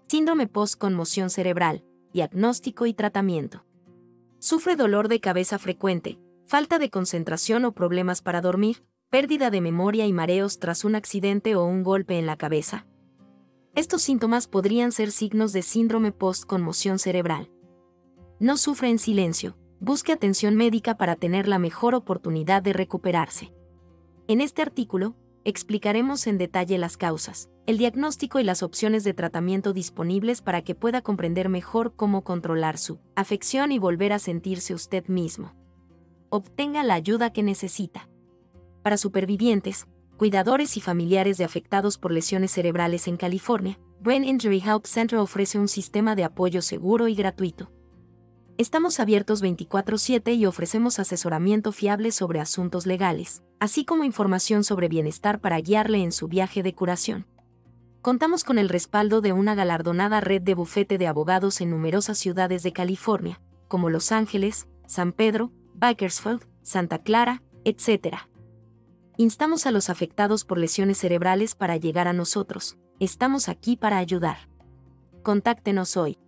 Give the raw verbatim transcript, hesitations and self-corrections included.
Síndrome post-conmoción cerebral, diagnóstico y tratamiento. Sufre dolor de cabeza frecuente, falta de concentración o problemas para dormir, pérdida de memoria y mareos tras un accidente o un golpe en la cabeza. Estos síntomas podrían ser signos de síndrome post-conmoción cerebral. No sufre en silencio, busque atención médica para tener la mejor oportunidad de recuperarse. En este artículo, explicaremos en detalle las causas, el diagnóstico y las opciones de tratamiento disponibles para que pueda comprender mejor cómo controlar su afección y volver a sentirse usted mismo. Obtenga la ayuda que necesita. Para supervivientes, cuidadores y familiares de afectados por lesiones cerebrales en California, Brain Injury Help Center ofrece un sistema de apoyo seguro y gratuito. Estamos abiertos veinticuatro siete y ofrecemos asesoramiento fiable sobre asuntos legales, así como información sobre bienestar para guiarle en su viaje de curación. Contamos con el respaldo de una galardonada red de bufete de abogados en numerosas ciudades de California, como Los Ángeles, San Pedro, Bakersfield, Santa Clara, etcétera. Instamos a los afectados por lesiones cerebrales para llegar a nosotros. Estamos aquí para ayudar. Contáctenos hoy.